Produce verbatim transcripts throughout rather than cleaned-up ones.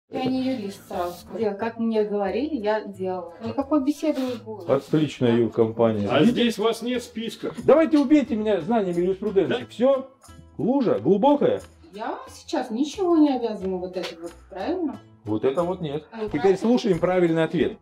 Я не юрист, сразу скажу. Как мне говорили, я делала. Никакой беседы не будет. Отличная юркомпания. А здесь вас нет списка. Давайте убейте меня знаниями юриспруденции. Да? Все? Лужа глубокая? Я вам сейчас ничего не обязана вот это вот, правильно? Вот это вот нет. А Теперь правильно? слушаем правильный ответ.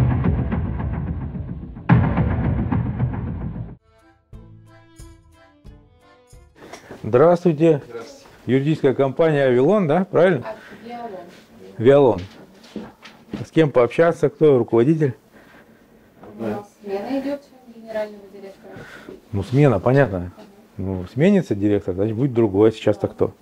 Здравствуйте. Здравствуйте. Юридическая компания Авилон, да? Правильно? А, Виолон. Виолон. С кем пообщаться? Кто руководитель? У нас смена идет генерального директора. Ну, смена, понятно. Ну, сменится директор, значит, будет другой. Сейчас-то кто?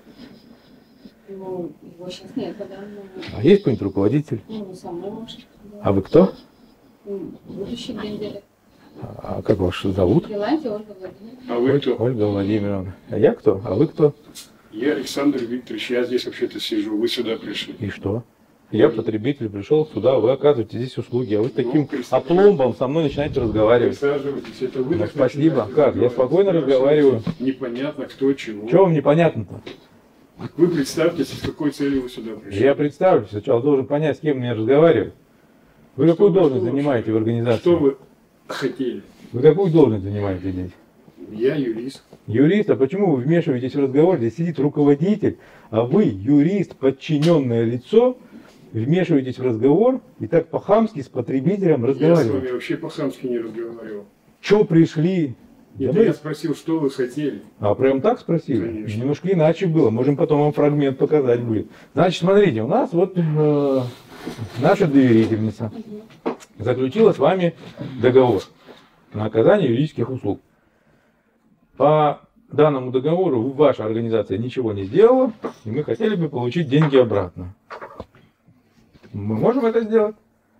Ну, его сейчас нет, да? А есть какой-нибудь руководитель? Ну, со мной может. А вы кто? Ну, будущий гендиректор. А как вас зовут? Виланти Ольга Владимировна. А вы кто? Ольга Владимировна. А я кто? А вы кто? Я Александр Викторович, я здесь вообще-то сижу, вы сюда пришли. И что? Я потребитель, пришел сюда, вы оказываете здесь услуги, а вы с таким Ну, опломбом со мной начинаете разговаривать. Присаживайтесь, это вы. Ну, так спасибо. начинаете Как? Я спокойно разговариваю. Непонятно, кто чего. Чего вам непонятно-то? Вы представьтесь, с какой целью вы сюда пришли. Я представлюсь, сначала должен понять, с кем мне разговаривать. Вы Что какую вы- должность что занимаете в организации? Что вы хотели? Вы какую должность занимаете здесь? Я юрист. Юрист, а почему вы вмешиваетесь в разговор? Здесь сидит руководитель, а вы, юрист, подчиненное лицо, вмешиваетесь в разговор и так по-хамски с потребителем Я с вами разговариваете. вообще по-хамски не разговаривал. Че пришли? Это Да вы- я спросил, что вы хотели. А прям так спросили? Конечно. Немножко иначе было. Можем потом вам фрагмент показать будет. Значит, смотрите, у нас вот э, наша доверительница заключила с вами договор на оказание юридических услуг. По данному договору ваша организация ничего не сделала, и мы хотели бы получить деньги обратно. Мы можем это сделать?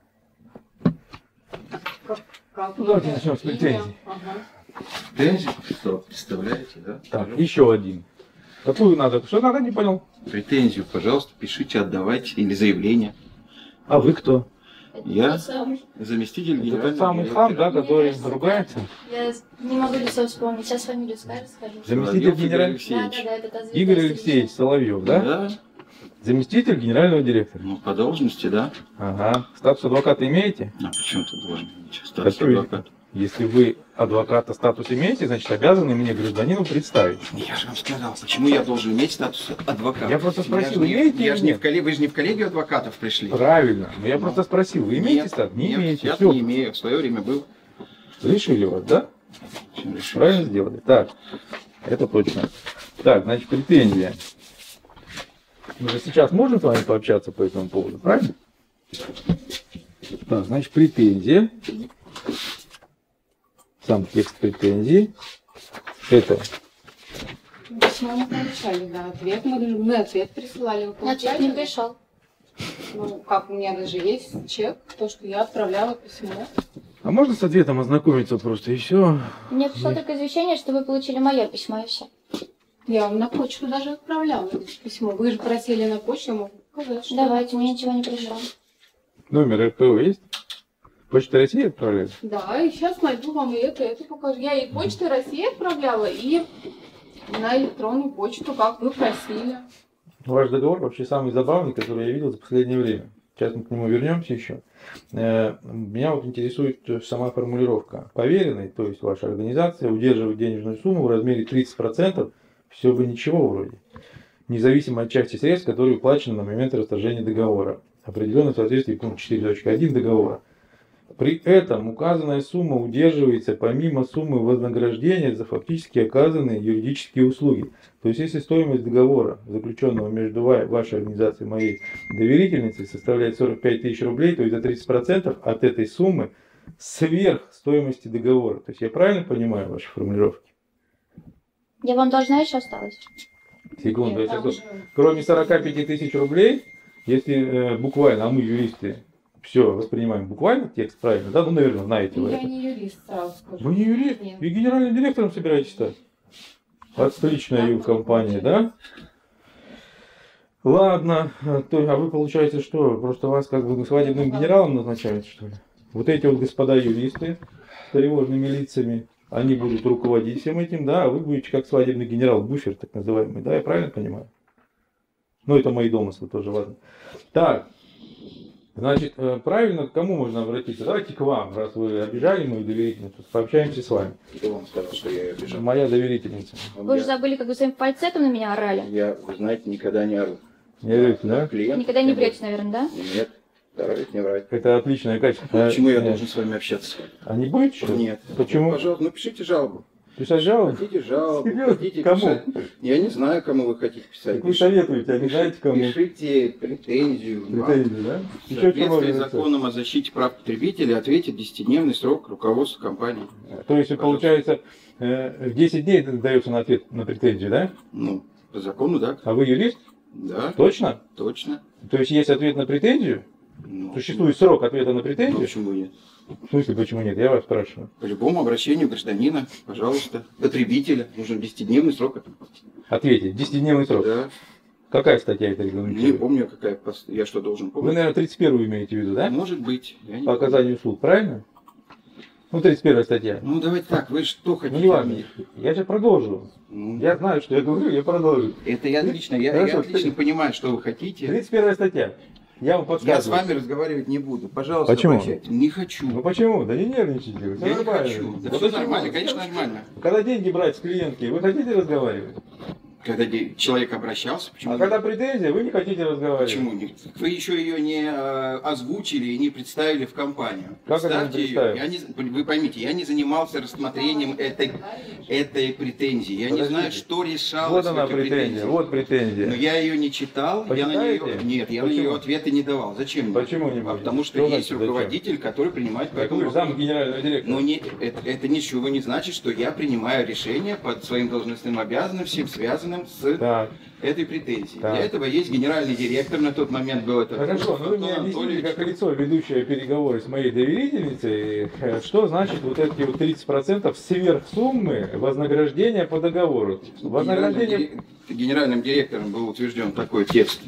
Как? Ну, давайте начнем с претензий. Ага. Претензии, что представляете, да? Так, еще один. Какую надо? Что надо, не понял. Претензию, пожалуйста, пишите, отдавайте, или заявление. А вы кто? Я заместитель Это генерального тот самый директора. хам, да, который ругается? Я не могу лицо вспомнить. Сейчас фамилию скажешь, скажу. Заместитель Соловьев Игорь генерального... Алексеевич. Да, да, да, это та звезда Игорь с Алексеевич телевизора. Соловьев, да? Да? Заместитель генерального директора. Ну, по должности, да. Ага. Статус адвоката имеете? А почему тут должен быть статус Какой? адвоката? Если вы адвоката статус имеете, значит обязаны мне гражданину представить. Я же вам сказал, почему я должен иметь статус адвоката? Я просто спросил, я же не- имеете я или же не нет? в колле- Вы же не в коллегию адвокатов пришли. Правильно. Но я Ну. просто спросил, вы имеете Нет, статус? Не нет, имеете. Я Все. не имею. В свое время был. Решили вас, да? Чем решил? Правильно сделали? Так. Это точно. Так, значит, претензия. Мы же сейчас можем с вами пообщаться по этому поводу, правильно? Так, значит, претензия. Сам текст претензии. Это Письмо мы получали, да, ответ. Мы, мы ответ присылали. Вы Ответ не получали? пришел. Ну, как, у меня даже есть чек, то, что я отправляла письмо. А можно с ответом ознакомиться просто и все? Мне пришло только извещение, что вы получили мое письмо, и все. Я вам на почту даже отправляла это письмо. Вы же просили на почту, я могу показать, что... Давайте, мне ничего не пришло. Номер эр пэ о есть? Почта России отправляет? Да, и сейчас найду вам и это, и это покажу. Я и почтой России отправляла, и на электронную почту, как вы просили. Ваш договор вообще самый забавный, который я видел за последнее время. Сейчас мы к нему вернемся еще. Э, Меня вот интересует сама формулировка. Поверенный, то есть ваша организация, удерживает денежную сумму в размере тридцать процентов, все бы ничего вроде. Независимо от части средств, которые уплачены на момент расторжения договора. Определенно в соответствии с пунктом четыре точка один договора. При этом указанная сумма удерживается помимо суммы вознаграждения за фактически оказанные юридические услуги. То есть, если стоимость договора, заключенного между ва- вашей организацией и моей доверительницей, составляет сорок пять тысяч рублей, то есть за тридцать процентов от этой суммы сверх стоимости договора. То есть, я правильно понимаю ваши формулировки? Я вам должна еще осталось? Секунду, я Нет, сейчас там вот- же- Кроме сорока пяти тысяч рублей, если э, буквально, а мы юристы, все воспринимаем буквально текст, правильно, да? Ну, наверное, знаете вы Я это. не юрист, сразу скажу. Вы не юрист? Нет. И генеральным директором собираетесь стать? Отличная юркомпания, да? Ладно, а то- а вы, получается, что, просто вас как бы свадебным генералом назначают, что ли? Вот эти вот господа юристы с тревожными лицами, они будут руководить всем этим, да, а вы будете как свадебный генерал, буфер так называемый, да, я правильно понимаю? Ну, это мои домыслы тоже, ладно. Так, значит, э, правильно к кому можно обратиться? Давайте к вам, раз вы обижали мою доверительницу, пообщаемся с вами. Кто вам сказал, что я ее обижал? Моя доверительница. Вы Я- же забыли, как вы своим фальцетом на меня орали. Я, вы знаете, никогда не ору. Не верите, да? Клиент, Никогда не врете, наверное, да? Нет, стараюсь не врать. Это отличное качество. Почему я Э, должен с вами общаться? А не будет что ли? Нет. Почему? Пожалуйста, напишите жалобу. Писать жалобу? Хотите жалобу, Серьезно? хотите Кому? писать. Я не знаю, кому вы хотите писать. Так вы советуете, а не знаете кому? Пишите претензию. вам. Претензии, да? В Еще что соответствии можно с написать? законом о защите прав потребителей ответит десятидневный срок руководства компании. То есть, получается, э, в десять дней дается на ответ на претензию, да? Ну, по закону, да? А вы юрист? Да, Точно? точно. То есть есть ответ на претензию? Ну, Существует срок ответа на ну, претензию? почему нет? В смысле, почему нет? Я вас спрашиваю. По любому обращению гражданина, пожалуйста, потребителя, нужен десятидневный срок. Ответить. Десятидневный срок. Да. Какая статья это Не регламентирует? помню, какая пос- я что должен Вы, помнить. наверное, тридцать первую имеете в виду, да? Может быть. Я не По оказанию услуг, правильно? Ну, тридцать первая статья. Ну, давайте так, вы что Ну, хотите? не важно. Я сейчас продолжу. Ну, Я знаю, что я говорю, я продолжу. Это я отлично, я, Хорошо, я отлично понимаю, что вы хотите. тридцать первая статья. Я вам Я с подсказываю. вами разговаривать не буду. Пожалуйста, Почему? обращайтесь. Не хочу. Ну почему? Да не нервничайте. Вы, всё Я не нормально. хочу. Да Вот все почему? нормально, конечно, нормально. Когда деньги брать с клиентки, вы хотите разговаривать? Когда де- человек обращался, почему? А когда претензия, вы не хотите разговаривать. Почему нет? Вы еще ее не э, озвучили и не представили в компанию. Как это не Представьте ее. представил? Я не, вы поймите, я не занимался рассмотрением этой, этой претензии. Я не Подождите. знаю, что решалось Вот в она этой претензия, претензии. вот претензия. Но я ее не читал, я на нее, Почитаете? нет, я на Почему? нее ответы не давал. Зачем мне? Почему не А будете? потому что Что есть значит зачем? руководитель, который принимает по Так этому вы же зам вопросу. генерального директора. Но не, это, это ничего не значит, что я принимаю решение под своим должностным обязанностям, связанным с Так, этой претензией. Так. Для этого есть генеральный директор, на тот момент был это. хорошо, но вы мне Антон объясните, Анатольевич. как лицо, ведущее переговоры с моей доверительницей, э, что значит вот эти вот тридцать процентов сверхсуммы вознаграждения по договору. Генеральным, Вознаграждение... дире- генеральным директором был утвержден такой текст.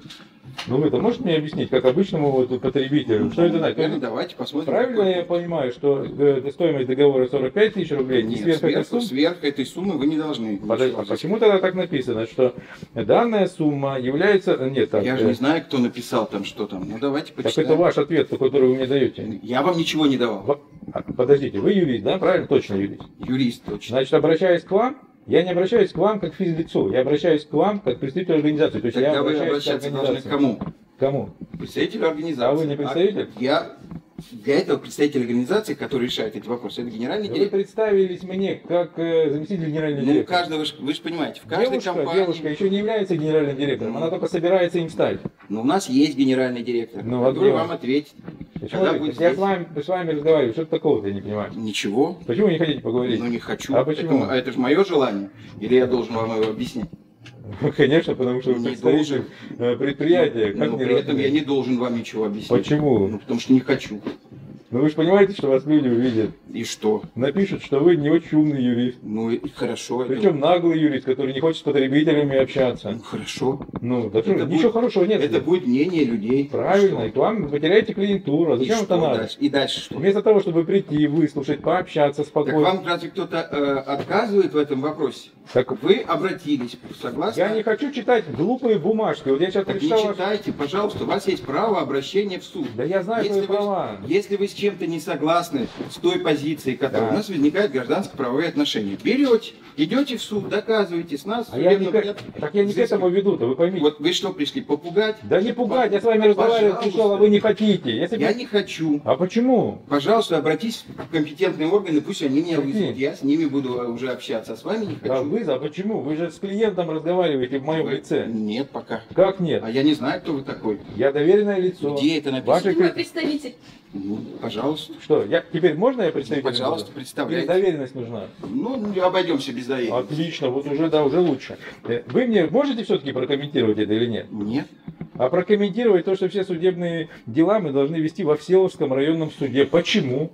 Ну вы-то можете мне объяснить, как обычному вот потребителю, что это значит? Ну, давайте посмотрим. Правильно я понимаю, что э, стоимость договора сорок пять тысяч рублей, не Нет, сверх этой сверх, суммы? сверх этой суммы вы не должны. Подожди, ничего а взять. почему тогда так написано, что данная сумма является... Нет, так, Я же э, не знаю, кто написал там, что там. Ну давайте так почитаем. это ваш ответ, который вы мне даете. Я вам ничего не давал. Во- а, Подождите, вы юрист, да? Правильно? Точно юрист. Юрист точно. Значит, обращаясь к вам, я не обращаюсь к вам как физлицу, я обращаюсь к вам как представитель организации. То есть я Тогда вы обращаюсь к обращаться должны к организации. кому? Кому? Представителю организации. А вы не представитель? я для этого представитель организации, который решает эти вопросы, это генеральный Вы директор. представились мне как э, заместитель генерального Ну, у директора. каждого, ж- вы же понимаете, в каждой Девушка, компании. девушка еще не является генеральным директором, она только собирается им стать. Но у нас есть генеральный директор, Ну, вот который где вам он? ответит. Почему Когда вы- будет я здесь? с вами, с вами разговариваю, что такого-то я не понимаю. Ничего. Почему вы не хотите поговорить? Ну не хочу. А почему? Это, это же мое желание. Или я должен вам его объяснить? Конечно, потому что вы Не представитель э, предприятия. Как Но не при этом должны? я не должен вам ничего объяснить. Почему? Ну, потому что не хочу. Ну вы же понимаете, что вас люди увидят. И что? Напишут, что вы не очень умный юрист. Ну и хорошо. это- Причем наглый юрист, который не хочет с потребителями общаться. Ну, хорошо. Ну, да что, Это ничего будет- хорошего нет. Это будет мнение людей. Правильно, Что? и к вам вы потеряете клиентуру. А И зачем что это надо? дальше? И дальше что? Вместо того, чтобы прийти, выслушать, пообщаться Так спокойно. вам разве кто-то э, отказывает в этом вопросе? Так Вы обратились, согласно? я не хочу читать глупые бумажки. Вот я сейчас Так не прочитал. ваш- читайте, пожалуйста, у вас есть право обращения в суд. Да я знаю Если свои вы, права. если вы с чем-то не согласны с той позицией, которая Да. у нас возникают гражданско-правовые отношения, берете, идете в суд, доказываете с нас. А я не судебном к... порядке. Так я не к Здесь- этому веду-то, вы поймите. Вот вы что, пришли попугать? Да не пугать, я с вами разговаривать Пожалуйста. пришел, а вы не хотите. Если бы- Я не хочу. А почему? Пожалуйста, обратись в компетентные органы, пусть они меня Какие? вызовут. Я с ними буду уже общаться, а с вами не Да хочу. вы, а почему? Вы же с клиентом разговариваете в моем Вы- лице. Нет, пока. Как нет? А я не знаю, кто вы такой. Я доверенное лицо. Где это написано? Ваши Мой кли- представитель. Ну, пожалуйста. Что, я... теперь можно я представитель? Пожалуйста, буду? представляйте. Или доверенность нужна? Ну, обойдемся без доверия. Отлично, вот уже, да, уже лучше. Э, Вы мне можете все-таки прокомментировать это или нет? Нет. А прокомментировать то, что все судебные дела мы должны вести во Всеволожском районном суде. Почему?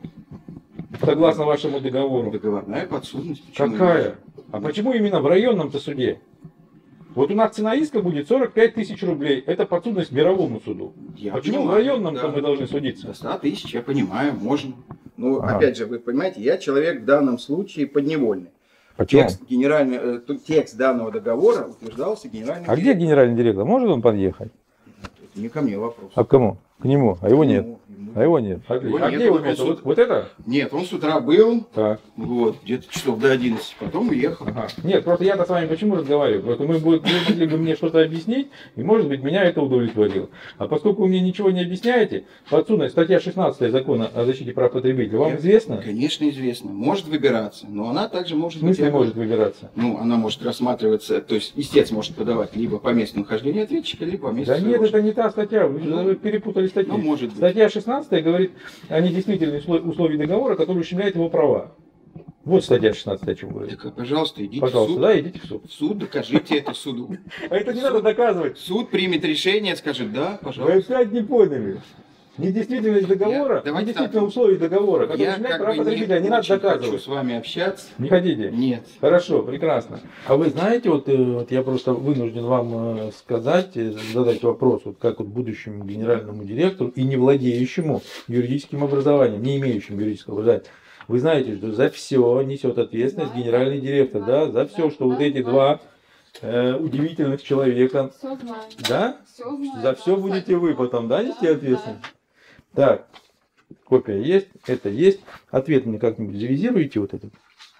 Согласно вашему договору. Договорная подсудность. Почему Какая? нет? А почему именно в районном-то суде? Вот у нас цена иска будет сорок пять тысяч рублей. Это подсудность мировому суду. Я Почему понимаю, в районном-то да. мы должны судиться? До ста тысяч, я понимаю, можно. Ну, Ага. опять же, вы понимаете, я человек в данном случае подневольный. Почему? Текст, генеральный, э, тут текст данного договора утверждался генеральным А где генеральный директор? Может он подъехать? Это не ко мне вопрос. А к кому? К нему. А его нет. Ему- ему- А его нет. Отлично. Его А нет, где его он место? суд- Вот, вот это? Нет, он с утра был, Так. вот, где-то часов до одиннадцати, потом уехал. Ага. Нет, просто я-то с вами почему разговариваю? Просто мы будем, вы могли бы мне что-то объяснить, и, может быть, меня это удовлетворило. А поскольку вы мне ничего не объясняете, подсудная статья шестнадцатая закона о защите прав потребителя, вам Я- известно? Конечно, известно. Может выбираться, но она также В может быть... смысле может выбираться? Ну, она может рассматриваться, то есть истец может подавать либо по месту нахождения ответчика, либо по месту Да нет, своего- это не та статья, вы, Ну, вы перепутали статью. Ну, может быть. Статья шестнадцатая говорит о недействительных услов- условий договора, которые ущемляют его права. Вот статья шестнадцатая, о чем говорит. Так, пожалуйста, идите Пожалуйста, в суд. да, идите в суд. В суд, докажите это суду. А это не надо доказывать. Суд примет решение, скажет, да, Вы пожалуйста. опять не поняли. Недействительность договора, Я- давайте недействительные так. условия договора, которые Я ущемляют как права бы потребителя, не не надо очень хочу доказывать. с вами общаться. Не хотите? Нет. Хорошо, прекрасно. А вы знаете, вот, э, вот я просто вынужден вам э, сказать, э, задать вопрос, вот как вот будущему генеральному директору и не владеющему юридическим образованием, не имеющему юридического образования. Вы знаете, что за все несет ответственность Знаю. генеральный директор, да, за все, Да, что вот да, эти знаю. два э, удивительных человека, Все знаю. да, Все знаю. за все да, будете вы абсолютно. потом, да, нести Да, ответственность? Так, копия есть, это есть. Ответ мне как-нибудь завизируете вот этот?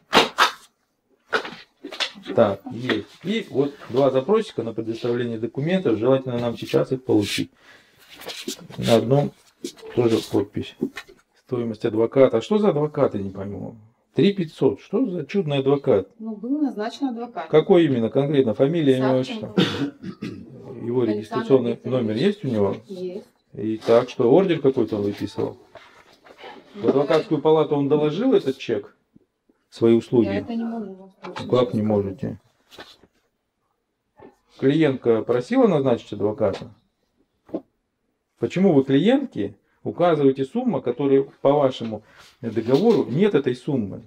Так, есть. И вот два запросика на предоставление документов. Желательно нам сейчас их получить. На одном тоже подпись. Стоимость адвоката. А что за адвокаты, не пойму? три пятьсот. Что за чудный адвокат? Ну, был назначен адвокат. Какой именно конкретно? Фамилия, имя, отчество? Савченко. Его Александр регистрационный Викторович. номер есть у него? Есть. И так, что ордер какой-то он выписывал? В адвокатскую палату он доложил этот чек? Свои Я услуги? это не могу вам сказать. Как не можете? Клиентка просила назначить адвоката? Почему вы клиентке указываете сумму, которая по вашему договору нет этой суммы?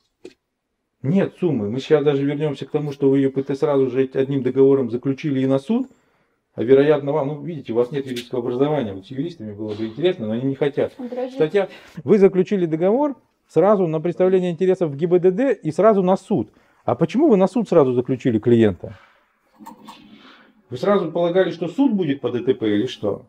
Нет суммы. Мы сейчас даже вернемся к тому, что вы ее сразу же одним договором заключили и на суд. А вероятно вам, ну видите, у вас нет юридического образования. Вот с юристами было бы интересно, но они не хотят. Подожди. Статья. Вы заключили договор сразу на представление интересов в ГИБДД и сразу на суд. А почему вы на суд сразу заключили клиента? Вы сразу полагали, что суд будет по ДТП или что?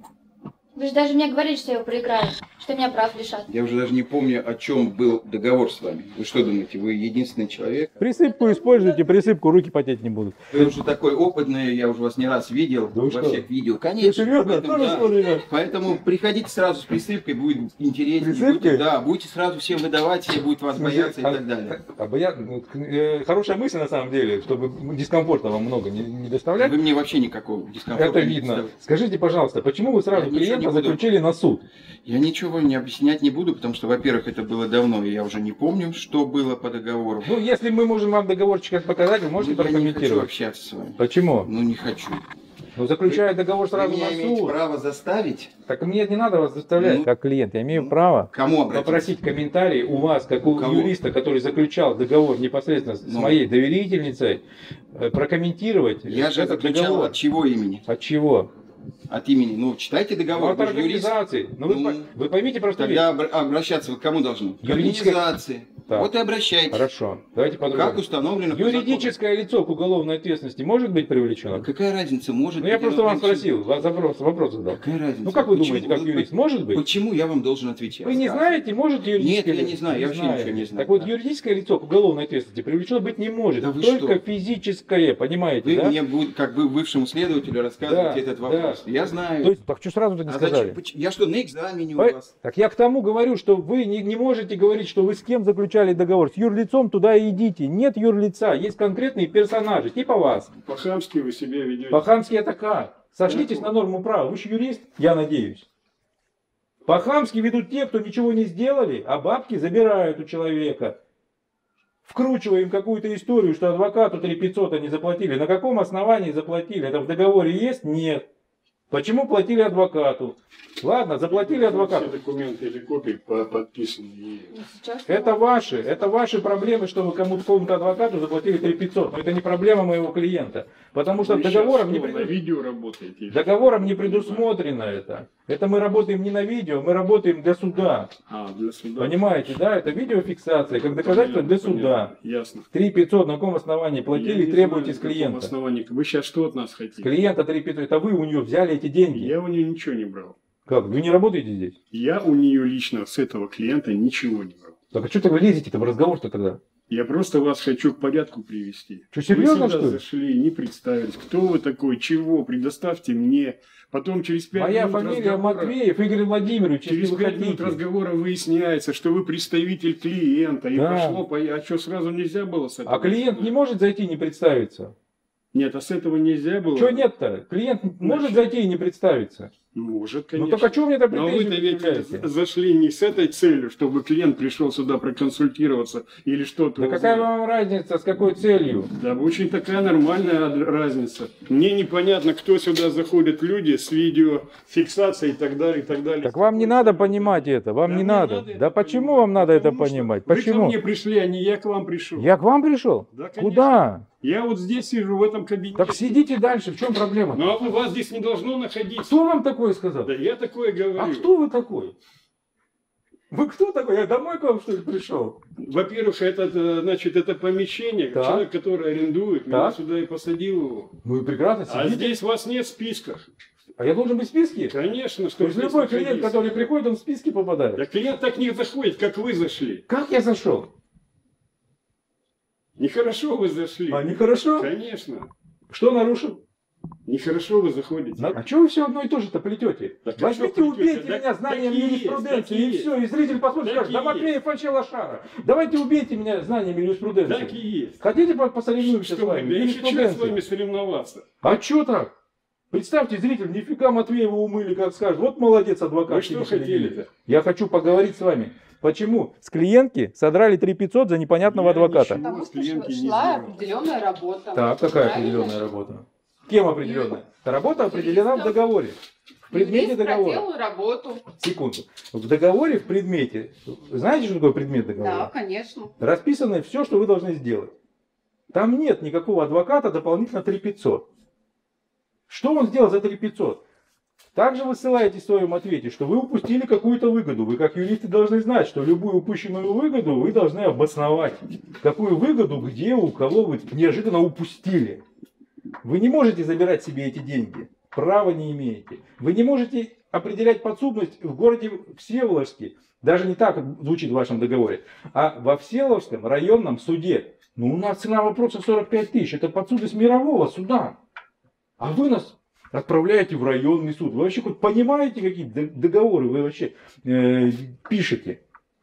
Вы же даже мне говорили, что я его проиграю, что меня прав лишат. Я уже даже не помню, о чем был договор с вами. Вы что думаете, вы единственный человек? Присыпку используйте, присыпку, руки потеть не будут. Вы уже такой опытный, я уже вас не раз видел Да вы во что? всех видео. Ты Конечно. серьезно? поэтому, Тоже да. смотрели? Поэтому приходите сразу с присыпкой, будет интереснее. Присыпкой? Будете, да, будете сразу всем выдавать, все будут вас бояться и так далее. А боя- ну, э, хорошая мысль на самом деле, чтобы дискомфорта вам много не, не доставлять. Вы мне вообще никакого дискомфорта Это не видно. доставляете. Скажите, пожалуйста, почему вы сразу Я ничего не клиента буду. заключили на суд? Я ничего не объяснять не буду, потому что, во-первых, это было давно, и я уже не помню, что было по договору. Ну, если мы можем вам договорчик показать, вы можете Ну, я не хочу прокомментировать. общаться с вами. Почему? Ну, не хочу. Ну, заключая договор сразу Вы меня на имеете суд. право заставить? Так мне не надо вас заставлять, Ну, как клиент. Я имею ну, право Кому обратиться? попросить комментарий у вас, как у У кого? юриста, который заключал договор непосредственно с Ну. моей доверительницей, э, прокомментировать Я же этот заключал договор. от чего имени? От чего? От имени. Ну, читайте Ну, договор. от Вы же юрист. организации. Ну, вы, Ну, по- вы поймите просто Тогда вещь. обра- обращаться вы к кому должны? К Юридической- организации. Так. Вот и обращайтесь. Хорошо. Давайте Как по-другому. установлено по Юридическое лицо к уголовной ответственности может быть закону. привлечено? Какая разница, может Ну, я быть, просто оно вам привлечено? спросил, вас вопрос, вопрос задал. Какая разница? Ну, как вы Почему? думаете, как Вы- юрист, может быть? Почему я вам должен отвечать? Вы не знаете, может юридическое Нет, я лицо? не знаю, я вообще ничего не знаю. Так вот, Да. юридическое лицо к уголовной ответственности привлечено быть не может. Да вы только что? физическое, понимаете, Вы да? мне будете, как бы бывшему следователю, рассказываете Да, этот вопрос. да. Я знаю. То есть, так что сразу-то не А сказали? зачем? Поч- Я что, на экзамене у По- вас? Так я к тому говорю, что вы не, не можете говорить, что вы с кем заключали договор. С юрлицом туда и идите. Нет юрлица, есть конкретные персонажи, типа вас. По-хамски вы себя ведете. По-хамски это как? Сошлитесь на норму права. Вы же юрист, я надеюсь. По-хамски ведут те, кто ничего не сделали, а бабки забирают у человека. Вкручиваем какую-то историю, что адвокату три пятьсот они заплатили. На каком основании заплатили? Это в договоре есть? Нет. Почему платили адвокату? Ладно, заплатили Все адвокату. документы или копии по- подписаны. И Ну, сейчас Это ваши, это ваши проблемы, что вы кому-то какому-то адвокату заплатили три тысячи пятьсот. Но это не проблема моего клиента. Потому что вы щас договором не, что, на преду- видео работаете? договором не предусмотрено это. Это мы работаем не на видео, мы работаем для суда. А, для суда. Понимаете, да? Это видеофиксация, как доказательство для Понятно, суда. понятно. Ясно. три тысячи пятьсот на каком основании Я платили, не требуете знаю, с на каком клиента. основании. Вы сейчас что от нас С хотите? клиента три тысячи пятьсот. Это вы у нее взяли эти деньги. Я у нее ничего не брал. Как? Вы не работаете здесь? Я у нее лично с этого клиента ничего не брал. Так а что вы лезете-то в разговор-то тогда? Я просто вас хочу к порядку привести. Что, серьезно, вы сюда что ли? зашли, не представились. Кто вы такой, чего, предоставьте мне. Потом через пять Моя минут фамилия разговора- Матвеев Игорь Владимирович, Через если вы пять минут хотите. разговора выясняется, что вы представитель клиента. И Да. пошло, по... а что, сразу нельзя было с этого? А клиент не может зайти и не представиться? Нет, а с этого нельзя было? Что нет-то? Клиент может Значит, зайти и не представиться? Может, Ну конечно. так а что мне это Но претензии вы-то ведь предъявляете? зашли не с этой целью, чтобы клиент пришел сюда проконсультироваться или что-то Да узнать. какая вам разница, с какой целью? Да, очень такая нормальная ад- разница. Мне непонятно, кто сюда заходят люди с видеофиксацией и так далее, и так далее. Так вам не надо понимать это, вам Да не мне надо. надо это Да почему понимать, вам надо это потому что понимать? Вы ко Почему? мне пришли, а не я к вам пришел. Я к вам пришел? Да, конечно. Куда? Я вот здесь сижу, в этом кабинете. Так сидите дальше, в чем проблема? Ну, а вы- вас здесь не должно находиться. Кто вам такое сказал? Да я такое говорю. А кто вы такой? Вы кто такой? Я домой к вам что ли пришел? Во-первых, это, э, значит, это помещение, Так. человек, который арендует, меня Так. сюда и посадил его. Ну и прекрасно, А сидите. здесь вас нет в списках. А я должен быть в списке? Конечно, То что есть здесь любой клиент, находиться. который приходит, он в списки попадает. Да клиент так не заходит, как вы зашли. Как я зашел? Нехорошо вы зашли. А, нехорошо? Конечно. Что нарушил? Нехорошо вы заходите. На- А что вы все одно и то же-то плетете? Так а Возьмите, что убейте плетете? меня Так- знанием так и есть, юриспруденции, так и и все, и зритель посмотрит, Так скажет, и да есть. Матвеев вообще лошара. Давайте убейте меня знанием юриспруденции. Так и есть. Хотите по- посоревнуемся с Что вы, вами? да еще что с Юриспруденции. вами соревноваться? А что так? Представьте, зритель, нифига Матвеева умыли, как скажет. Вот молодец, адвокат. Вы что хотели-то? Я хочу поговорить с вами. Почему с клиентки содрали три тысячи пятьсот за непонятного Я адвоката? ничего. Потому с что клиентки не шла сделал. определенная работа. Так, какая Правильно? определенная работа? Кем определенная? Работа определена в договоре. В предмете Юрист договора. проделал работу. Секунду. В договоре, в предмете, знаете, что такое предмет Да, договора? конечно. Расписано все, что вы должны сделать. Там нет никакого адвоката дополнительно три тысячи пятьсот. Что он сделал за три тысячи пятьсот? Также вы ссылаетесь в своем ответе, что вы упустили какую-то выгоду. Вы как юристы должны знать, что любую упущенную выгоду вы должны обосновать. Какую выгоду, где, у кого вы неожиданно упустили. Вы не можете забирать себе эти деньги. Права не имеете. Вы не можете определять подсудность в городе Всеволожске. Даже не так звучит в вашем договоре. А во Всеволожском районном суде. Ну у нас цена вопроса сорок пять тысяч. Это подсудность мирового суда. А вы нас отправляете в районный суд. Вы вообще хоть понимаете, какие договоры вы вообще э, пишете?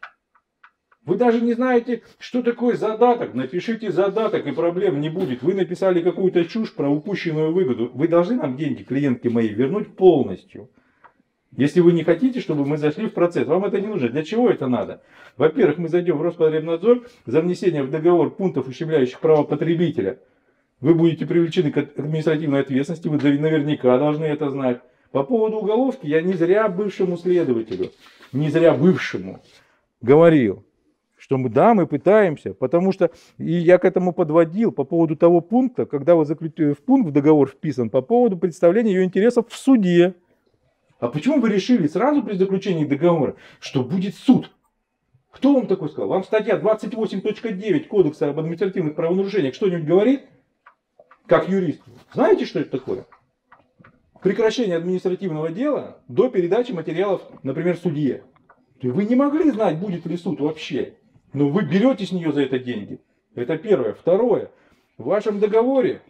Вы даже не знаете, что такое задаток. Напишите задаток, и проблем не будет. Вы написали какую-то чушь про упущенную выгоду. Вы должны нам деньги, клиентки мои, вернуть полностью. Если вы не хотите, чтобы мы зашли в процесс, вам это не нужно. Для чего это надо? Во-первых, мы зайдем в Роспотребнадзор за внесение в договор пунктов, ущемляющих права потребителя. Вы будете привлечены к административной ответственности, вы наверняка должны это знать. По поводу уголовки я не зря бывшему следователю, не зря бывшему говорил, что мы, да, мы пытаемся, потому что и я к этому подводил по поводу того пункта, когда вы заключили, в пункт в договор вписан, по поводу представления ее интересов в суде. А почему вы решили сразу при заключении договора, что будет суд? Кто вам такой сказал? Вам статья двадцать восемь точка девять Кодекса об административных правонарушениях что-нибудь говорит? Как юрист. Знаете, что это такое? Прекращение административного дела до передачи материалов, например, судье. Вы не могли знать, будет ли суд вообще. Но вы берете с нее за это деньги. Это первое. Второе. В вашем договоре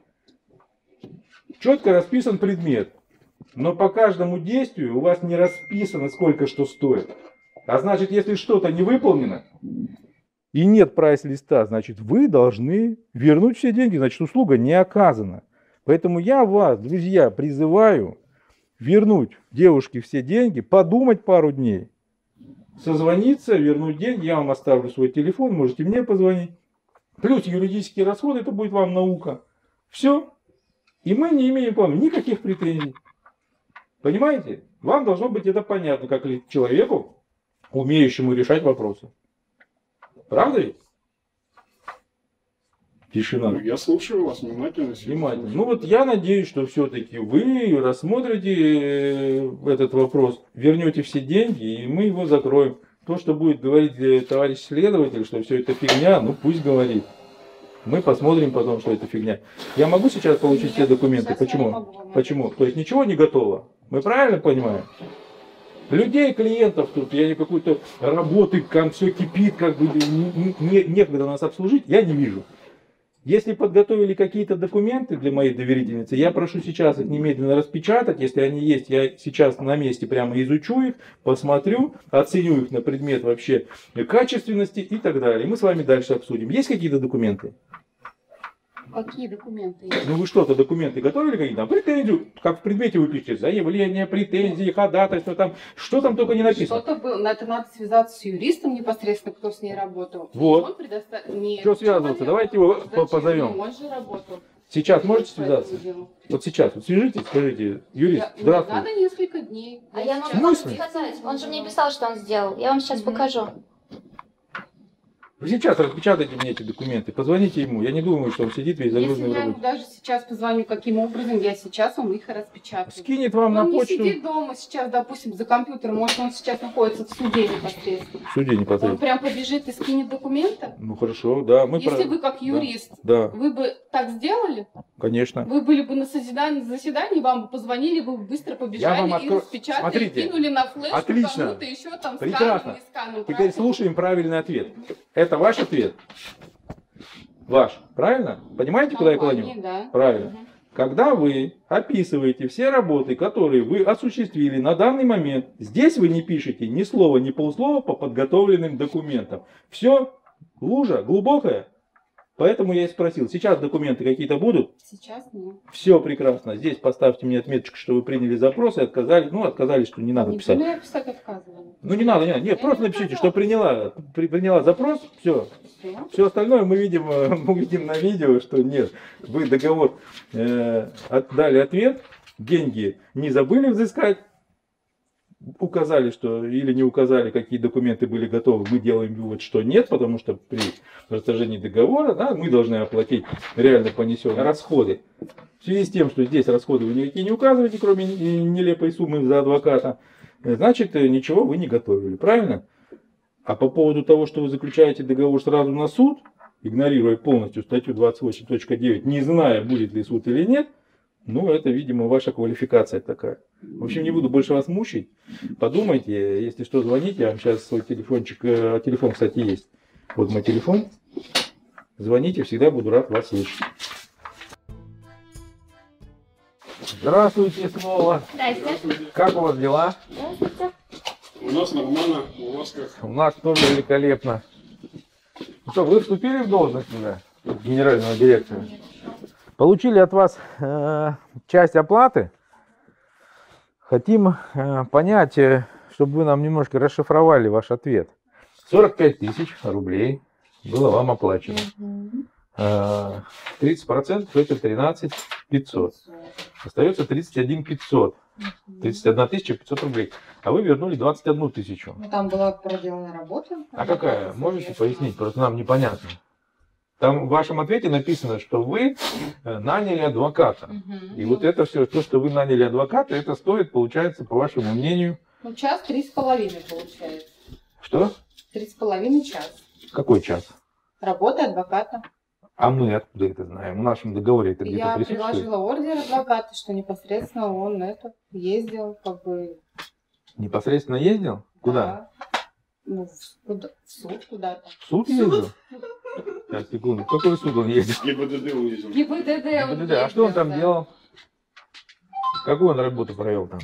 четко расписан предмет. Но по каждому действию у вас не расписано, сколько что стоит. А значит, если что-то не выполнено и нет прайс-листа, значит, вы должны вернуть все деньги, значит, услуга не оказана. Поэтому я вас, друзья, призываю вернуть девушке все деньги, подумать пару дней, созвониться, вернуть деньги, я вам оставлю свой телефон, можете мне позвонить. Плюс юридические расходы, это будет вам наука. Все. И мы не имеем к вам никаких претензий. Понимаете? Вам должно быть это понятно, как ли человеку, умеющему решать вопросы. Правда ведь? Тишина. Я слушаю вас внимательно. Внимательно. Ну вот я надеюсь, что все-таки вы рассмотрите этот вопрос, вернете все деньги, и мы его закроем. То, что будет говорить товарищ следователь, что все это фигня, ну пусть говорит. Мы посмотрим потом, что это фигня. Я могу сейчас получить Нет, все документы? Почему? Почему? То есть ничего не готово? Мы правильно понимаем? Людей, клиентов тут, я не какой-то работы, там все кипит, как бы не, не, некогда нас обслужить, я не вижу. Если подготовили какие-то документы для моей доверительницы, я прошу сейчас их немедленно распечатать. Если они есть, я сейчас на месте прямо изучу их, посмотрю, оценю их на предмет вообще качественности и так далее. И мы с вами дальше обсудим. Есть какие-то документы? Какие документы? Ну вы что-то, документы готовили какие-то? Претензию, как в предмете вы пишете, заявление, претензии, ходатайство, там, что там только не написано. Что-то было, это надо связаться с юристом непосредственно, кто с ней работал. Вот. Он предоставит... Нет, Что связываться? Давайте его Зачем? позовем. Он же работал. Сейчас можете По связаться? этому делу. Вот сейчас, вот свяжитесь, скажите, юрист, Я- нет, здравствуйте. надо несколько дней. А я сейчас- могу вам смысле? сказать. Он же мне писал, что он сделал. Я вам сейчас Мгм. покажу. Вы сейчас распечатайте мне эти документы, позвоните ему. Я не думаю, что он сидит весь Если загруженный в я ему работе. даже сейчас позвоню, каким образом, я сейчас вам их распечатаю. Скинет вам на Он не почту. сидит дома сейчас, допустим, за компьютером, может, он сейчас находится в суде непосредственно. В суде Он непосредственно. прям побежит и скинет документы. Ну хорошо, да. Мы Если про- вы как юрист, Да, вы бы так сделали, конечно. вы были бы на созидании, заседании, вам бы позвонили, вы бы быстро побежали вам и открою- распечатали, Смотрите. и кинули на флешку Отлично. кому-то еще там Прекрасно. сканом, не сканом. Теперь правильно? слушаем правильный ответ. Это ваш ответ? Ваш. Правильно? Понимаете, куда я клоню? Компании, да. Правильно. Мгм. Когда вы описываете все работы, которые вы осуществили на данный момент, здесь вы не пишете ни слова, ни полслова по подготовленным документам. Все, лужа глубокая. Поэтому я и спросил, сейчас документы какие-то будут? Сейчас нет. Все прекрасно. Здесь поставьте мне отметочку, что вы приняли запрос и отказали. Ну, отказались, что не надо Не писать. буду я писать отказывала. Ну, не надо, не надо. Нет, Я просто не напишите, отказала. что приняла, при- приняла запрос, все. Всё. Все остальное мы видим, э, мы видим на видео, что нет. Вы договор э, от- дали ответ, деньги не забыли взыскать, указали, что или не указали, какие документы были готовы, мы делаем вывод, что нет, потому что при расторжении договора, да, мы должны оплатить реально понесенные расходы. В связи с тем, что здесь расходы вы никакие не указываете, кроме н- нелепой суммы за адвоката, э, значит, э, ничего вы не готовили, правильно? А по поводу того, что вы заключаете договор сразу на суд, игнорируя полностью статью двадцать восемь точка девять, не зная, будет ли суд или нет, ну, это, видимо, ваша квалификация такая. В общем, не буду больше вас мучить. Подумайте, если что, звоните. Я вам сейчас свой телефончик, э, телефон, кстати, есть. Вот мой телефон. Звоните, всегда буду рад вас слышать. Здравствуйте снова. Здрасте. Как у вас дела? Здравствуйте. У нас нормально, у вас как? У нас тоже великолепно. Ну что, вы вступили в должность уже генерального директора? Получили от вас э, часть оплаты. Хотим э, понять, э, чтобы вы нам немножко расшифровали ваш ответ. сорок пять тысяч рублей было вам оплачено. Э, тридцать процентов это тринадцать тысяч пятьсот. Остается тридцать один тысяч пятьсот. тридцать одна тысяча пятьсот рублей. А вы вернули двадцать одну тысячу. Ну, там была проделана работа. А какая? Можете пояснить? Просто нам непонятно. Там в вашем ответе написано, что вы э, наняли адвоката. Мгм. И вот это все, то, что вы наняли адвоката, это стоит, получается, по вашему мнению, Ну, час три с половиной получается. что? Три с половиной час. Какой час? Работа адвоката. А мы откуда это знаем? В нашем договоре это где-то Я присутствует? приложила ордер адвоката, что непосредственно он это ездил, как бы. Непосредственно ездил? Куда? да, ну, в, куда- в суд куда-то. В суд ездил? Сейчас, секунду. В какой суд он ездил? ГИБДД уездил. ГИБДД он ГИБДД. А что он ездил, там да. делал? Какую он работу провел там?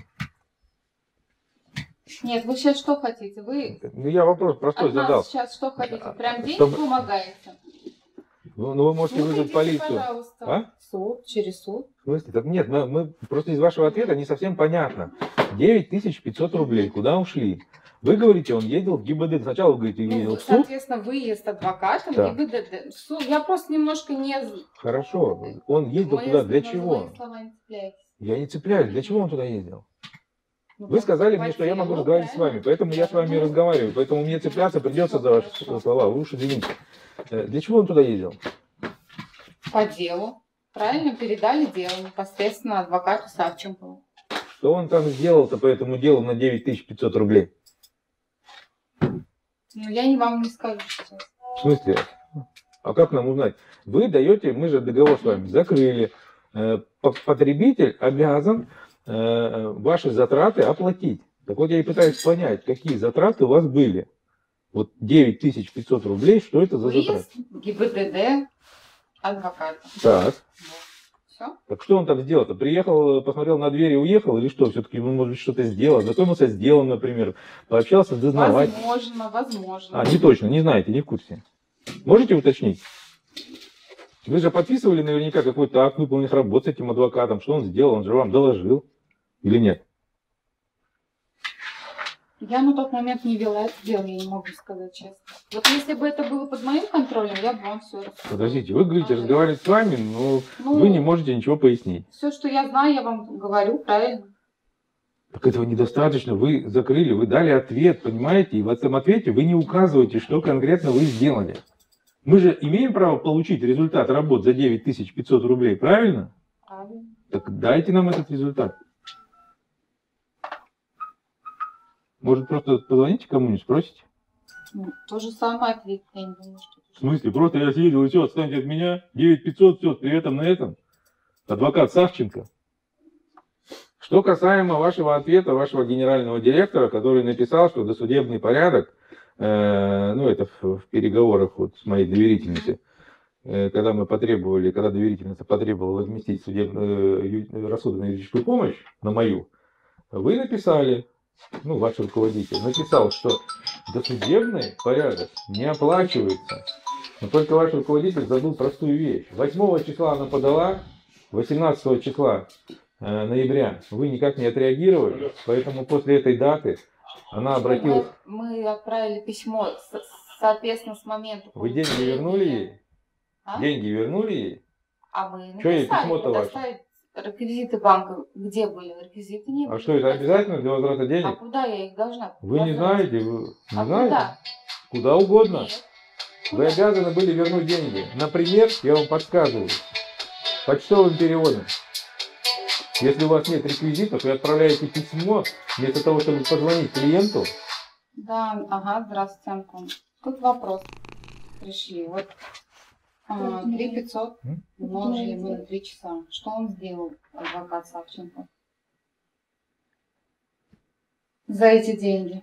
Нет, вы сейчас что хотите? Вы Ну, я вопрос простой от нас задал. сейчас что хотите? Прям деньги Чтобы- помогаете? Ну, ну, вы можете Ну, вызвать идите, полицию. пожалуйста. А? В суд, через суд. В смысле? Так нет, мы, мы просто из вашего ответа не совсем понятно. девять тысяч пятьсот рублей. Куда ушли? Вы говорите, он ездил в ГИБДД. Сначала вы говорите, Ну, ездил в суд. соответственно, выезд адвокатом, Да. ГИБДД. В суд. Я просто немножко не... Хорошо. Он ездил Мои туда для слова- чего? мои слова не цепляйтесь. Я не цепляюсь. Для чего он туда ездил? Ну, Вы да, сказали по мне, что я могу делу, разговаривать с правильно? вами, поэтому я с вами и Ну, разговариваю, поэтому мне цепляться придется за ваши Хорошо. слова. Вы уж извините. Э, Для чего он туда ездил? По делу. Правильно передали дело непосредственно адвокату Савченкову. Что он там сделал-то по этому делу на девять тысяч пятьсот рублей? Ну, я не вам не скажу сейчас. В смысле? А как нам узнать? Вы даете, мы же договор с вами закрыли. Э, по- Потребитель обязан э, ваши затраты оплатить. Так вот я и пытаюсь понять, какие затраты у вас были. Вот девять тысяч пятьсот рублей, что это за затраты? Выезд ГИБДД адвоката. Так. Все. Так что он там сделал-то? Приехал, посмотрел на дверь и уехал? Или что? Все-таки он, может быть, что-то сделал? Знакомился с делом, например. Пообщался с дознавателем. Возможно, возможно. А, не точно, не знаете, не в курсе. Можете уточнить? Вы же подписывали наверняка какой-то акт выполненных работ с этим адвокатом. Что он сделал? Он же вам доложил. Или нет? Я на тот момент не вела это дело, я не могу сказать честно. Вот если бы это было под моим контролем, я бы вам все рассказала. Подождите, вы говорите, разговаривать с вами, но Ну, вы не можете ничего пояснить. Все, что я знаю, я вам говорю, правильно? Так этого недостаточно. Вы закрыли, вы дали ответ, понимаете? И в этом ответе вы не указываете, что конкретно вы сделали. Мы же имеем право получить результат работ за девять тысяч пятьсот рублей, правильно? Правильно. Так дайте нам этот результат. Может, просто позвоните кому-нибудь, спросите? Ну, то же самое ответ, я не думаю, что... В смысле? Просто я съездил и все, отстаньте от меня. девять тысяч пятьсот, все, с приветом на этом. Адвокат Савченко. Что касаемо вашего ответа, вашего генерального директора, который написал, что досудебный порядок, э, ну это в, в переговорах вот с моей доверительницей, э, когда мы потребовали, когда доверительница потребовала возместить судебную, э, расходы на юридическую помощь, на мою, вы написали, ну ваш руководитель написал, что досудебный порядок не оплачивается. Но только ваш руководитель забыл простую вещь. восьмого числа она подала, восемнадцатого числа э, ноября вы никак не отреагировали, поэтому после этой даты она обратилась... Мы, мы отправили письмо, с, соответственно, с момента... Вы деньги вернули ей? А? Деньги вернули ей? А мы Что ей написали, письмо-то ваше? предоставить реквизиты банка. Где были реквизиты? Не А было. что, это обязательно для возврата А денег? куда я их должна? Вы не возвратить? знаете? Вы не А знаете? куда? Куда угодно. Нет. Вы обязаны были вернуть деньги. Например, я вам подсказываю, почтовым переводом. Если у вас нет реквизитов, вы отправляете письмо, вместо того, чтобы позвонить клиенту. Да, ага, здравствуйте, Антон. Тут вопрос. Пришли. Вот а, три тысячи пятьсот умножили мы на три часа. Что он сделал, адвокат Савченко? За эти деньги.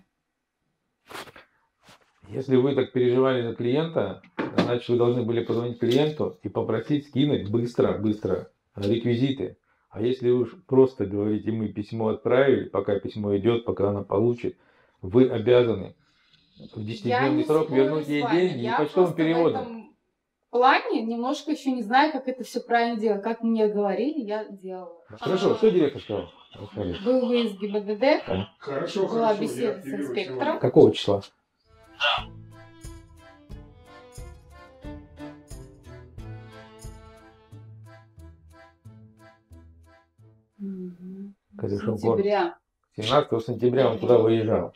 Если вы так переживали за клиента, значит вы должны были позвонить клиенту и попросить скинуть быстро, быстро реквизиты. А если вы уж просто говорите, мы письмо отправили, пока письмо идет, пока она получит, вы обязаны в десятидневный срок вернуть ей деньги и почтовым переводом. В плане немножко еще не знаю, как это все правильно делать. Как мне говорили, я делала. Хорошо, что директор сказал? Был выезд ГИБДД, Хорошо, была хорошо. беседа я с беру инспектором. Какого числа? Мгм. Корешок, Сентября. семнадцатого сентября он туда выезжал.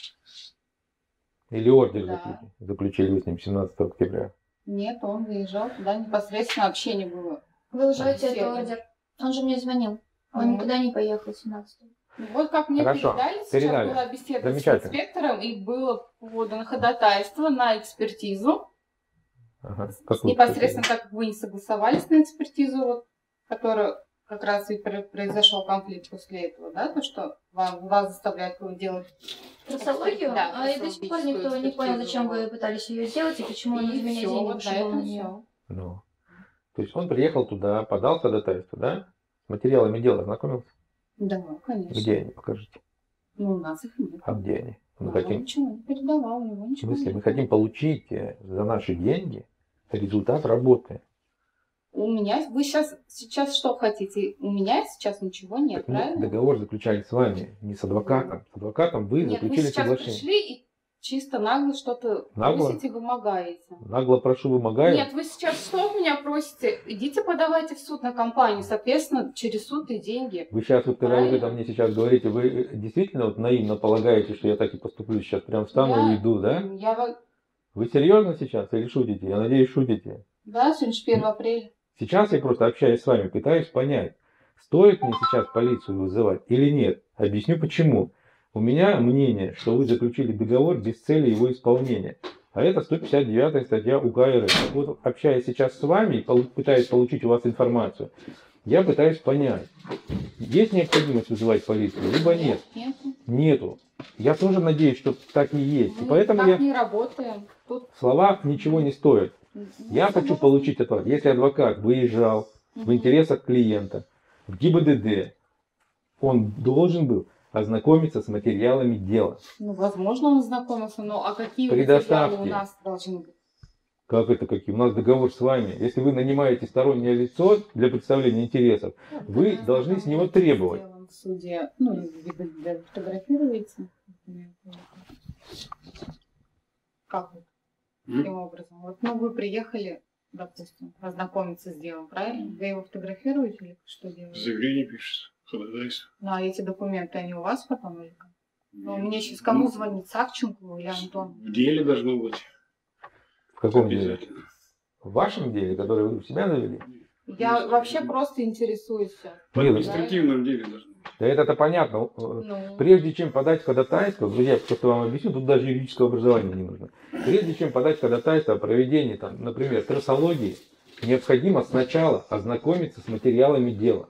Или ордер Да. заключили, заключили вы с ним семнадцатого октября. Нет, он выезжал туда непосредственно, вообще не было. Вы уже Беседа. это ордер. Он же мне звонил. Он Мгм. никуда не поехал семнадцатого. Вот как мне Хорошо, передали, сейчас передали. была беседа с Замечательно. инспектором, и было подано ходатайство на экспертизу. Ага. Какую Непосредственно, так как вы не согласовались на экспертизу, вот, которая как раз и пр- произошел конфликт после этого, да, то, что вам, вас заставляют делать Трассологию? Да, А и до сих пор никто не понял, зачем вы пытались ее сделать и почему он из И меня всё, денег вот на ушибал этом на нее. всё. Ну, то есть он приехал туда, подал ходатайство, да? С материалами дела ознакомился? Да, конечно. Где они? Покажите. Ну, у нас их нет. А где они? Мы Да, хотим... он ничего не передавал, у него В ничего смысле, нет. мы хотим получить э, за наши деньги результат работы. У меня, вы сейчас, сейчас что хотите? У меня сейчас ничего нет, Так мы правильно? договор заключали с вами, не с адвокатом. С адвокатом вы Нет, вы заключили сейчас соглашение. пришли и чисто нагло что-то Нагло? просите, вымогаете. Нагло прошу, вымогаю. Нет, вы сейчас что у меня просите? Идите подавайте в суд на компанию, соответственно, через суд и деньги. Вы сейчас, вот, когда вы Правильно. это мне сейчас говорите, вы действительно вот наивно полагаете, что я так и поступлю сейчас, прям встану Я- и уйду, да? Я, во- Вы серьезно сейчас или шутите? Я надеюсь, шутите. да, сегодня же первое апреля. Сейчас я просто общаюсь с вами, пытаюсь понять, стоит мне сейчас полицию вызывать или нет. Объясню почему. У меня мнение, что вы заключили договор без цели его исполнения. А это сто пятьдесят девятая статья УК РФ. Так вот, общаясь сейчас с вами и полу- пытаясь получить у вас информацию, я пытаюсь понять, есть необходимость вызывать полицию, либо нет. Нет. Нету. Я тоже надеюсь, что так и есть. И Мы поэтому так я... не работаем. Тут Слова ничего не стоят. ну, Я хочу получить от вас, если адвокат выезжал в Мгм. интересах клиента в ГИБДД, он должен был ознакомиться с материалами дела. Ну, возможно, он знакомился, но а какие Предоставьте. материалы у нас должны быть? Как это какие? У нас договор с вами. Если вы нанимаете стороннее лицо для представления интересов, вы Ну, должны с него требовать. сделаем В суде, ну, или фотографируете. Как вот? Таким образом. Вот, ну, вы приехали, допустим, ознакомиться с делом, правильно? Вы его фотографируете или что делаете? Заявление пишется, ходатайство. Ну, а эти документы, они у вас потом или как? Ну, мне сейчас кому звонить? Савченко или Антон? В деле должно быть. В каком деле? Обязательно. В вашем деле, которое вы у себя завели? Я вообще просто интересуюсь. В Нет, административном деле должно быть. да это-то понятно. Ну, Прежде чем подать ходатайство, друзья, просто вам объясню, тут даже юридического образования не нужно. Прежде чем подать ходатайство о проведении, там, например, трассологии, необходимо сначала ознакомиться с материалами дела.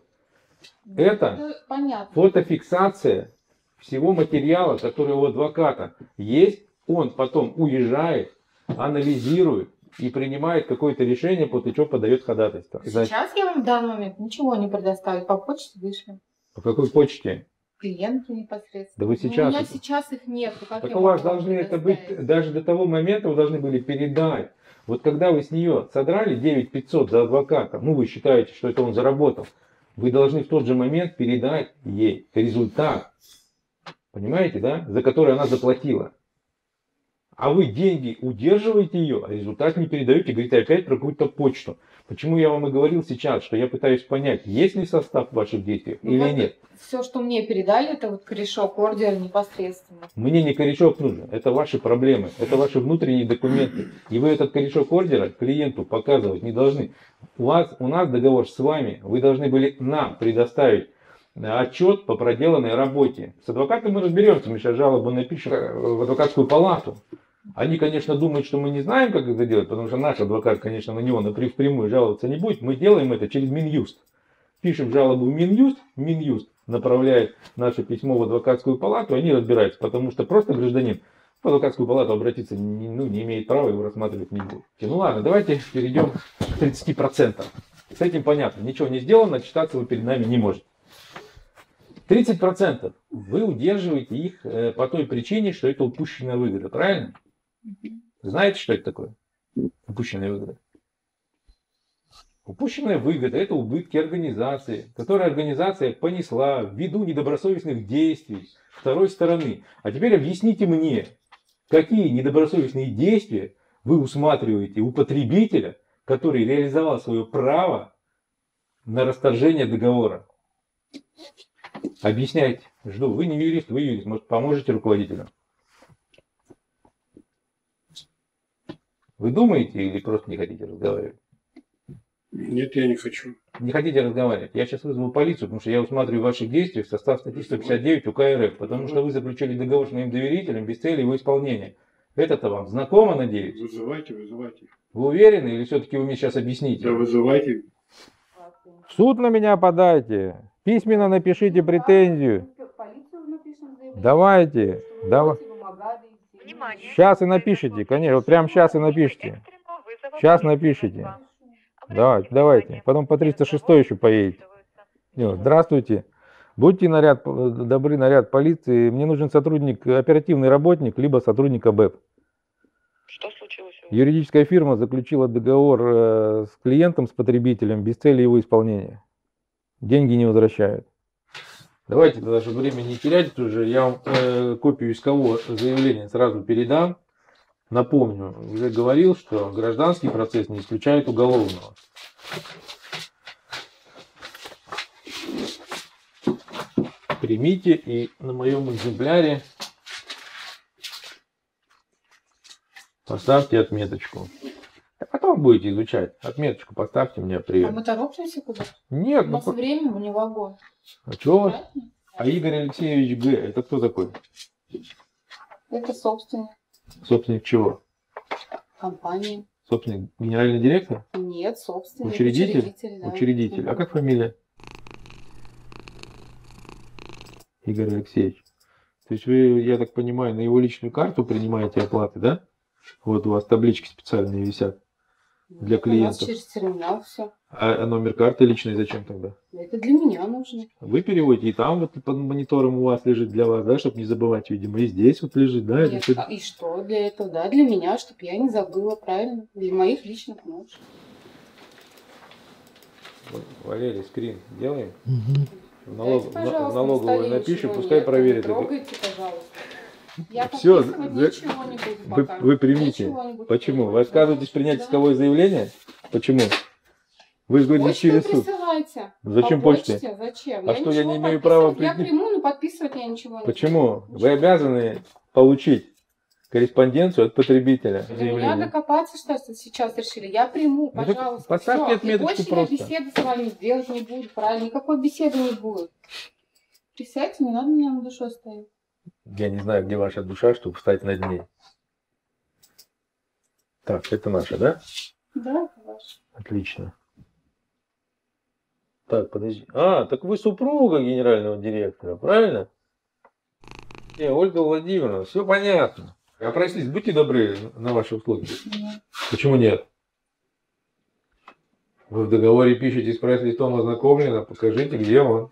Это понятно. фотофиксация всего материала, который у адвоката есть, он потом уезжает, анализирует и принимает какое-то решение, после чего подает ходатайство. Значит, Сейчас я вам в данный момент ничего не предоставлю. По почте вышли. по какой почте? Клиенту непосредственно. Да вы Ну, сейчас у меня это- сейчас их нет. Как Так я у вас могу вам должны это предоставить? быть, даже до того момента вы должны были передать. Вот когда вы с нее содрали девять тысяч пятьсот за адвоката, ну вы считаете, что это он заработал, вы должны в тот же момент передать ей результат, понимаете, да, за который она заплатила. А вы деньги удерживаете ее, а результат не передаете, говорите опять про какую-то почту. Почему я вам и говорил сейчас, что я пытаюсь понять, есть ли состав в ваших действиях Ну, или вот нет. Все, что мне передали, это вот корешок, ордер непосредственно. Мне не корешок нужен, это ваши проблемы, это ваши внутренние документы. И вы этот корешок ордера клиенту показывать не должны. У, вас, у нас договор с вами, вы должны были нам предоставить отчет по проделанной работе. С адвокатом мы разберемся, мы сейчас жалобу напишем в адвокатскую палату. Они, конечно, думают, что мы не знаем, как это делать, потому что наш адвокат, конечно, на него напрямую жаловаться не будет. Мы делаем это через Минюст. Пишем жалобу в Минюст, Минюст направляет наше письмо в адвокатскую палату, они разбираются, потому что просто гражданин в адвокатскую палату обратиться не, ну, не имеет права, его рассматривать не будет. Ну ладно, давайте перейдем к тридцати процентам. С этим понятно, ничего не сделано, отчитаться вы перед нами не можете. тридцать процентов вы удерживаете их э, по той причине, что это упущенная выгода, правильно? Знаете, что это такое? Упущенная выгода. Упущенная выгода – это убытки организации, которые организация понесла ввиду недобросовестных действий второй стороны. А теперь объясните мне, какие недобросовестные действия вы усматриваете у потребителя, который реализовал свое право на расторжение договора. Объясняйте. Жду. Вы не юрист, вы юрист. Может, поможете руководителю? Вы думаете или просто не хотите разговаривать? Нет, я не хочу. Не хотите разговаривать? Я сейчас вызову полицию, потому что я усматриваю ваши действия в состав статьи сто пятьдесят девять УК РФ, потому что вы заключили договор с моим доверителем без цели его исполнения. Это-то вам знакомо, надеюсь? Вызывайте, вызывайте. Вы уверены или все-таки вы мне сейчас объясните? Да вызывайте. В суд на меня подайте. Письменно напишите претензию. Полицию напишем заявление. Давайте. что вы Давай. вроде вымогали. Сейчас и напишите, конечно, вот прямо сейчас и напишите. Сейчас напишите. Давайте, давайте. Потом по триста шестой еще поедете. Здравствуйте. Будьте наряд, добры, наряд полиции. Мне нужен сотрудник, оперативный работник, либо сотрудник АБЭП. Что случилось? Юридическая фирма заключила договор э, с клиентом, с потребителем, без цели его исполнения. Деньги не возвращают. Давайте тогда, чтобы время не терять, уже я вам э, копию искового заявления сразу передам. Напомню, уже говорил, что гражданский процесс не исключает уголовного. Примите и на моем экземпляре поставьте отметочку. А потом будете изучать. Отметочку поставьте мне при... А мы торопимся куда-то? Нет, У ну... нас время не вагон. А чего? Правильно? А Игорь Алексеевич Г. Это кто такой? Это собственник Собственник чего? компании. Собственник генеральный директор? Нет, собственник. Учредитель? Учредитель, да. Учредитель. А Мгм. как фамилия? Игорь Алексеевич. То есть вы, я так понимаю, на его личную карту принимаете оплаты, да? Вот у вас таблички специальные висят для Нет, у нас клиентов. через терминал все. А, а номер карты личной зачем тогда? Это для меня нужно. Вы переводите, и там вот под монитором у вас лежит для вас, да, чтобы не забывать, видимо, и здесь вот лежит, да? Нет, это- а и что для этого? Да, для меня, чтобы я не забыла, правильно? Для моих личных нужд. Валерий, скрин делаем? В, Дайте, налог- на- пожалуйста, в на налоговую столе напишем, ничего пускай нет, проверят. не это. Трогайте, пожалуйста. Я Всё, подписывать за- ничего не буду Вы, пока. вы примите. Ничего не буду Почему? Вы принимать. отказываетесь принять Да. исковое заявление? Почему? Вы же говорите Почтой через суд. присылайте. Зачем По почте? Зачем? А что, я ничего не имею права подписывать- Я при- приму, но подписывать я ничего не Почему? буду. Вы обязаны получить корреспонденцию от потребителя. До меня Заявление. докопаться, что сейчас решили. Я приму, Ну так пожалуйста. поставьте Всё. отметочку И больше просто. я беседы с вами делать не буду, правильно? Никакой беседы не будет. Присядьте, не надо меня на душой ставить. Я не знаю, где ваша душа, чтобы встать над ней. Так, это наша, да? Да, это ваше. Отлично. Так, подожди. А, так вы супруга генерального директора, правильно? Не, Ольга Владимировна, все понятно. А прошлись, будьте добры на ваши услуги. Нет. Почему нет? Вы в договоре пишете с прайс-листом ознакомлено, покажите, где он.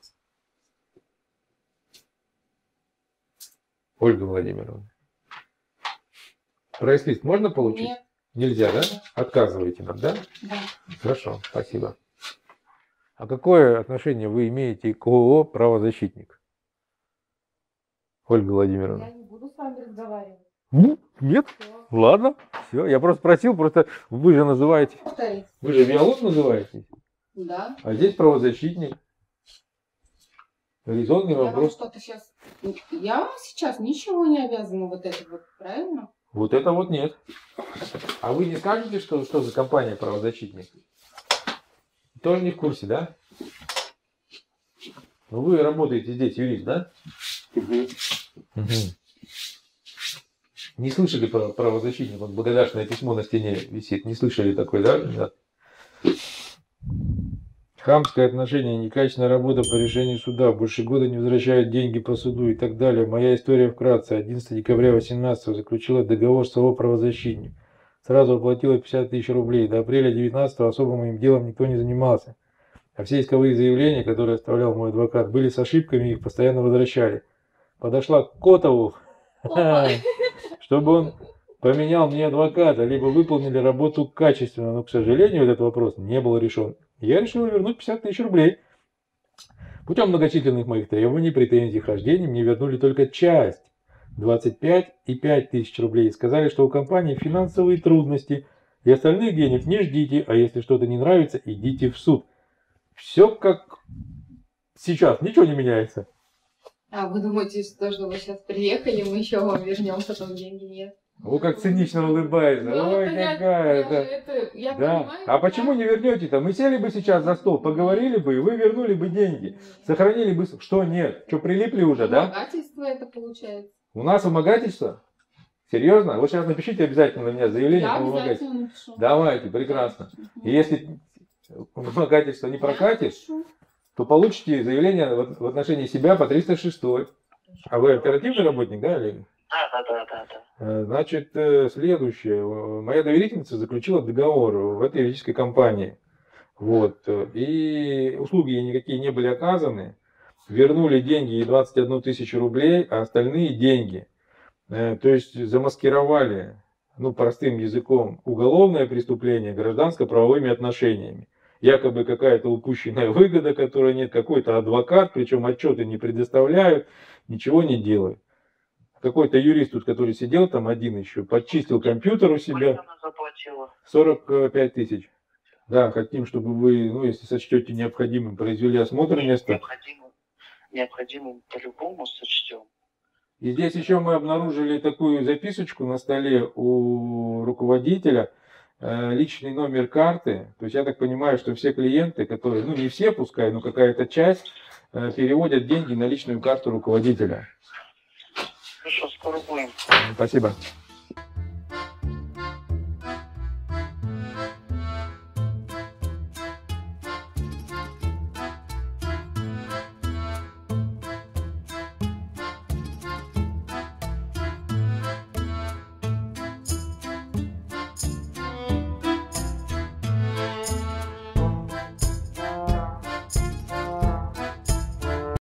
Ольга Владимировна. Прайс-лист можно получить? Нет. Нельзя, да? Нет. Отказываете нам, да? Да. Хорошо, спасибо. А какое отношение вы имеете к ООО «Правозащитник»? Ольга Я Владимировна. не буду с вами разговаривать. Ну, нет, Всё. ладно, все. Я просто спросил, просто вы же называете, Повторите. вы же Виолот называетесь, Да. а здесь правозащитник. Резонный Я вам вопрос. что-то сейчас... Я вам сейчас ничего не обязана вот это вот, правильно? Вот это вот нет. А вы не скажете, что, что за компания правозащитник? Тоже не в курсе, да? Ну вы работаете здесь, юрист, да? Мгм. Мгм. Не слышали про правозащитник? Вот благодарственное письмо на стене висит. Не слышали такой, да? Да. Хамское отношение, некачественная работа по решению суда, больше года не возвращают деньги по суду и так далее. Моя история вкратце. одиннадцатого декабря две тысячи восемнадцатого заключила договор с ООО «Правозащитник». Сразу оплатила пятьдесят тысяч рублей. До апреля две тысячи девятнадцатого особо моим делом никто не занимался. А все исковые заявления, которые оставлял мой адвокат, были с ошибками, их постоянно возвращали. Подошла к Котову, чтобы он поменял мне адвоката, либо выполнили работу качественно. Но, к сожалению, этот вопрос не был решен. Я решил вернуть пятьдесят тысяч рублей. Путем многочисленных моих требований, претензий, хождений мне вернули только часть, двадцать пять и пять тысяч рублей. И сказали, что у компании финансовые трудности, и остальных денег не ждите, а если что-то не нравится, идите в суд. Все как сейчас, ничего не меняется. А вы думаете, что, что вы сейчас приехали, мы еще вам вернем потом деньги? Нет. О, как цинично улыбается. Ну, Ой, это я- какая я это. же это- я Да. понимаю, А почему не вернете-то? Мы сели бы сейчас за стол, поговорили бы, и вы вернули бы деньги. Сохранили бы... Что нет? Что, прилипли уже, да? Вымогательство это получается. У нас вымогательство? Серьезно? Вот сейчас напишите обязательно на меня заявление Я по вымогательству. обязательно напишу. Давайте, прекрасно. И если вымогательство не Я прокатит, напишу. то получите заявление в в отношении себя по триста шестой. А вы оперативный работник, да, Олег? Да, да, да, да, да. Э, Значит, э, следующее. Э, Моя доверительница заключила договор в этой юридической компании. Вот. э, И услуги ей никакие не были оказаны. Вернули деньги ей двадцать одну тысячу рублей, а остальные деньги, э, то есть замаскировали, ну, простым языком, уголовное преступление гражданско-правовыми отношениями. якобы какая-то упущенная выгода, которой нет, какой-то адвокат, причем отчеты не предоставляют, ничего не делают. Какой-то юрист тут, который сидел там один еще, подчистил компьютер у себя. сорок пять тысяч. Да, хотим, чтобы вы, ну, если сочтете необходимым, произвели осмотр места. Необходимым, необходимым по-любому сочтем. И здесь еще мы обнаружили такую записочку на столе у руководителя, э, личный номер карты. То есть я так понимаю, что все клиенты, которые, ну не все, пускай, но какая-то часть, э, переводят деньги на личную карту руководителя. Хорошо, скоро будем. Спасибо.